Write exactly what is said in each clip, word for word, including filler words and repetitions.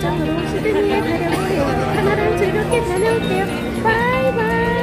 목적으로 시드니에 가려고 해요. 하나랑 즐겁게 다녀올게요. 바이바이.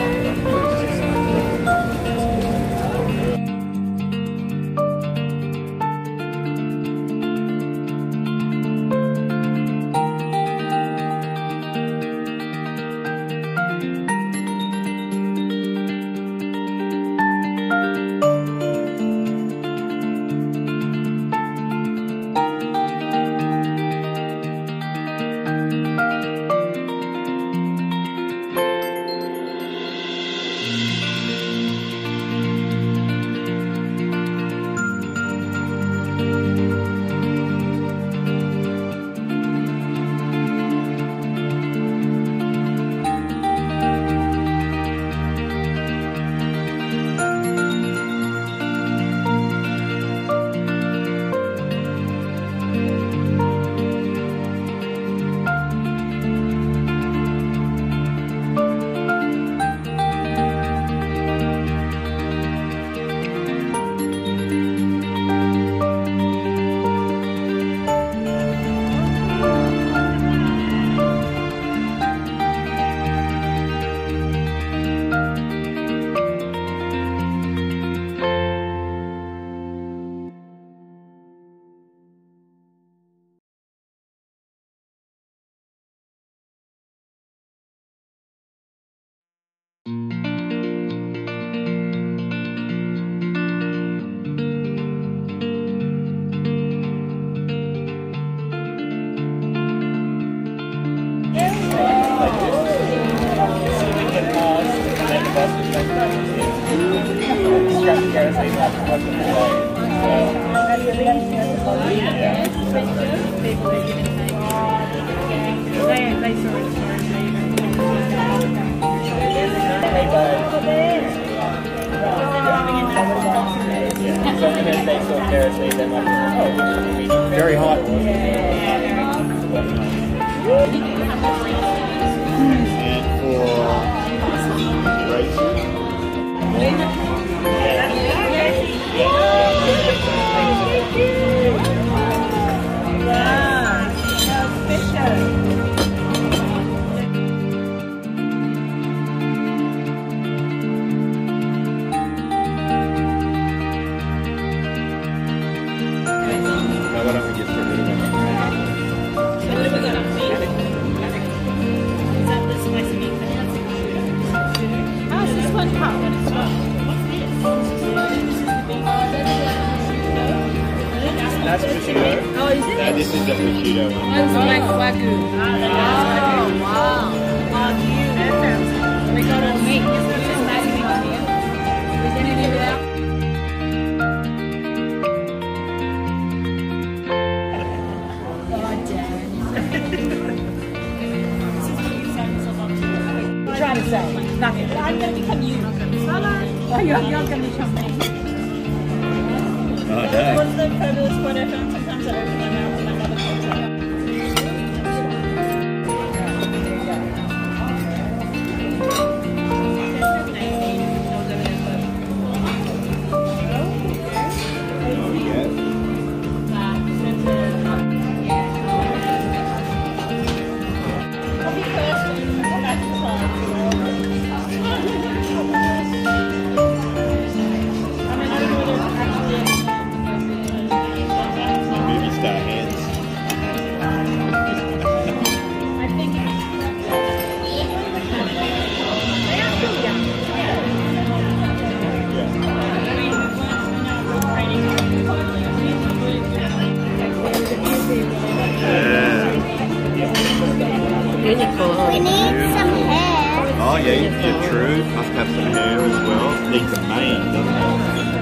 Very hot. And for racing. Why don't we get started? Oh, is this one hot? That's prosciutto. Oh, is it? No, this is the prosciutto one. One's like wagyu. Oh, wow. Oh, do you? We got a meat. This is nice meat here. We're gonna give it out. Trying to say nothing. I'm going to become you. Oh, you're, you're going to become me. Oh, no. What's the fabulous quote I found? Sometimes I open my mouth and my mother comes out. We need some hair. Oh yeah, yeah, true. Must have some hair as well. Needs a mane, doesn't it?